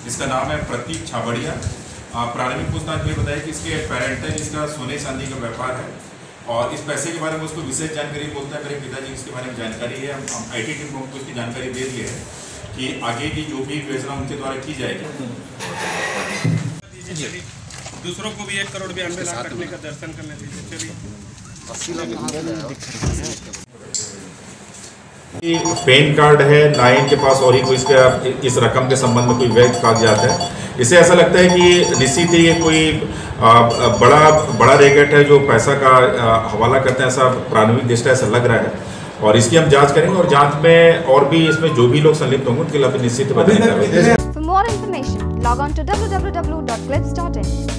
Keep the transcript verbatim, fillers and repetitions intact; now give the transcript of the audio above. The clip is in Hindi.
इसका नाम है प्रतीक छाबड़िया। प्रारंभिक पूछताछ में बताया कि इसके पेरेंट है, इसका सोने चांदी का व्यापार है और इस पैसे के बारे में उसको विशेष जानकारी बोलता है। मेरे पिताजी इसके बारे में जानकारी है, हम आई टी टीम को उसकी जानकारी दे दी है कि आगे की जो भी योजना उनके द्वारा की जाएगी। दूसरों को भी एक करोड़ बयानवे लाख कटने का दर्शन करने दीजिए। चलिए, पैन कार्ड है ना, इनके पास और ही कोई इसका इस रकम के संबंध में कोई वैध कागजात है। इससे ऐसा लगता है कि निश्चित ही ये कोई आ, बड़ा बड़ा रैकेट है जो पैसा का आ, हवाला करते हैं, ऐसा प्रारंभिक दृष्टया ऐसा लग रहा है। और इसकी हम जांच करेंगे और जांच में और भी इसमें जो भी लोग संलिप्त होंगे उनके खिलाफ निश्चित बताएंगे। For more information, log on to w w w dot clips dot in.